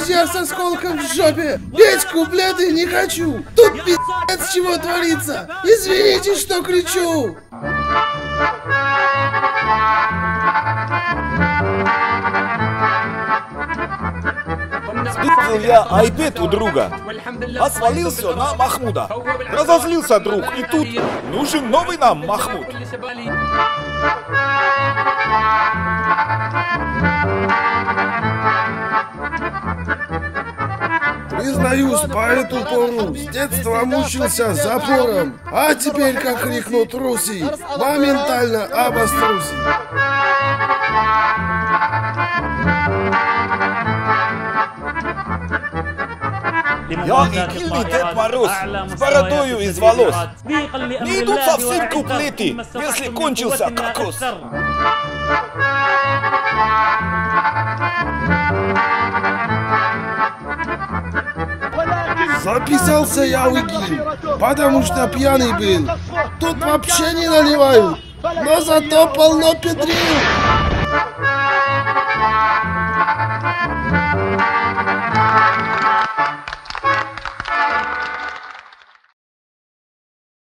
друзья с осколком в жопе. Петьку, бляды, не хочу. Тут пиздец чего творится. Извините, что кричу. Сбил я iPad у друга, а свалился на Махмуда. Разозлился друг, и тут нужен новый нам Махмуд. Признаюсь, по эту пору с детства мучился запором, а теперь, как крикнут руси, моментально обострюсь. Я игильный Дед Мороз с бородою из волос. Не идут совсем куплеты, если кончился кокос. Записался я в ИГИЛ, потому что пьяный был. Тут вообще не наливают, но зато полно педрил.